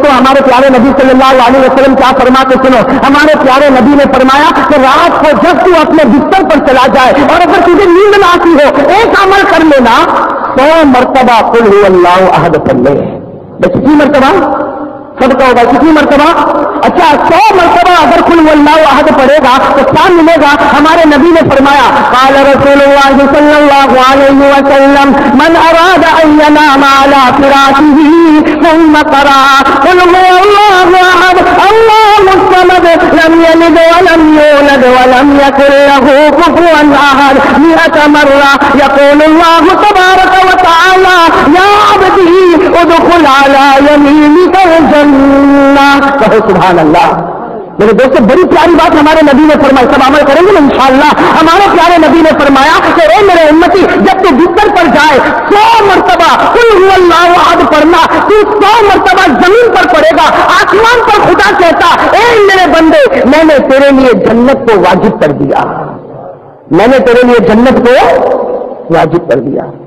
دوستوں ہمارے پیارے نبی صلی اللہ علیہ وسلم کیا فرماتے سنو. ہمارے پیارے نبی نے فرمایا کہ رات کو جب تو اپنے بستر پر چلا جائے اور اگر تجھے نیند نہ آتی ہو ایک عمل کر لینا 100 مرتبہ قل هو اللہ احد پڑھ لے. کتنی مرتبہ صدقہ ہوگا؟ کتنی مرتبہ؟ اچھا 100 مرتبہ اگر قل هو اللہ احد پڑھے گا تو کیا ملے گا؟ ہمارے نبی نے فرمایا قال رسول اللہ صلی اللہ علیہ وسلم من اراد ان ينام على فراشه ثم قرأ قل هو اللہ احد اللہ الصمد لم يلد ولم يولد ولم يكن له كفوا احد 100 مرة يقول الله تبارك وتعالى يا عبدي ادخل على يمينك الجنة. کہو سبحان اللہ. میرے دوستو بڑی پیاری بات ہمارے نبی نے فرمائی. سب عمل کریں گے نا انشاءاللہ. ہمارے پیارے نبی نے فرمایا کہ اے میرے امتی جب تو بستر پر جائے 100 مرتبہ قل هو اللہ احد پڑھنا. تو 100 مرتبہ زمین پر پڑے گا. آسمان پر خدا کہتا اے میرے بندے میں نے تیرے لیے جنت کو واجب کر دیا. میں نے تیرے لیے جنت کو واجب کر دیا.